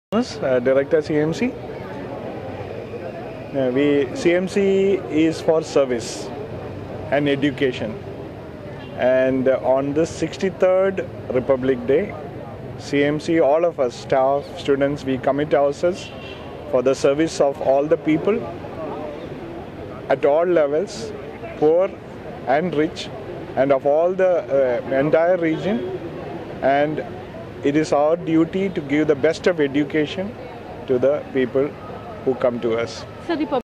Director CMC. CMC is for service and education. And on this 63rd Republic Day, CMC, all of us, staff, students, we commit ourselves for the service of all the people at all levels, poor and rich, and of all the entire region. And it is our duty to give the best of education to the people who come to us. So the